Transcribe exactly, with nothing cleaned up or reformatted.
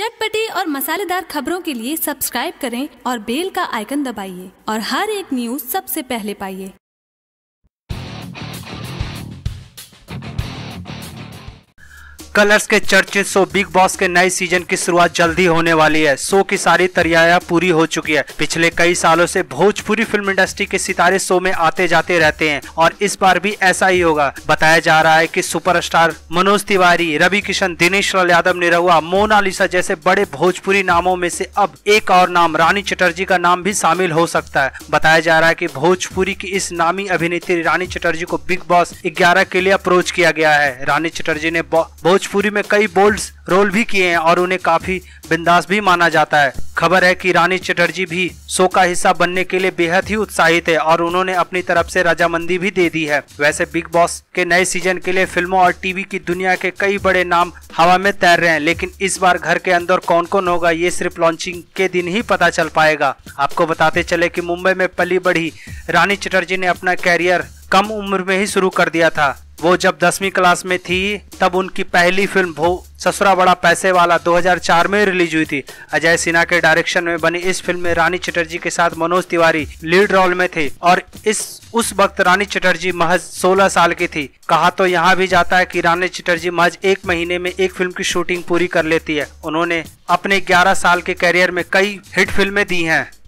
चटपटी और मसालेदार खबरों के लिए सब्सक्राइब करें और बेल का आइकन दबाइए और हर एक न्यूज सबसे पहले पाइए। कलर्स के चर्चित शो बिग बॉस के नए सीजन की शुरुआत जल्दी होने वाली है। शो की सारी तैयारियां पूरी हो चुकी है। पिछले कई सालों से भोजपुरी फिल्म इंडस्ट्री के सितारे शो में आते जाते रहते हैं और इस बार भी ऐसा ही होगा। बताया जा रहा है कि सुपरस्टार मनोज तिवारी, रवि किशन, दिनेश लाल यादव, निरहुआ, मोनालिसा जैसे बड़े भोजपुरी नामों में से अब एक और नाम रानी चटर्जी का नाम भी शामिल हो सकता है। बताया जा रहा है कि भोजपुरी की इस नामी अभिनेत्री रानी चटर्जी को बिग बॉस ग्यारह के लिए अप्रोच किया गया है। रानी चटर्जी ने भोजपुरी में कई बोल्ड रोल भी किए हैं और उन्हें काफी बिंदास भी माना जाता है। खबर है कि रानी चटर्जी भी शो का हिस्सा बनने के लिए बेहद ही उत्साहित है और उन्होंने अपनी तरफ से रजामंदी भी दे दी है। वैसे बिग बॉस के नए सीजन के लिए फिल्मों और टीवी की दुनिया के कई बड़े नाम हवा में तैर रहे हैं, लेकिन इस बार घर के अंदर कौन कौन होगा ये सिर्फ लॉन्चिंग के दिन ही पता चल पाएगा। आपको बताते चले कि मुंबई में पली बढ़ी रानी चटर्जी ने अपना कैरियर कम उम्र में ही शुरू कर दिया था। वो जब दसवीं क्लास में थी तब उनकी पहली फिल्म भो ससुरा बड़ा पैसे वाला दो हज़ार चार में रिलीज हुई थी। अजय सिन्हा के डायरेक्शन में बनी इस फिल्म में रानी चटर्जी के साथ मनोज तिवारी लीड रोल में थे और इस उस वक्त रानी चटर्जी महज सोलह साल की थी। कहा तो यहाँ भी जाता है कि रानी चटर्जी महज एक महीने में एक फिल्म की शूटिंग पूरी कर लेती है। उन्होंने अपने ग्यारह साल के करियर में कई हिट फिल्में दी हैं।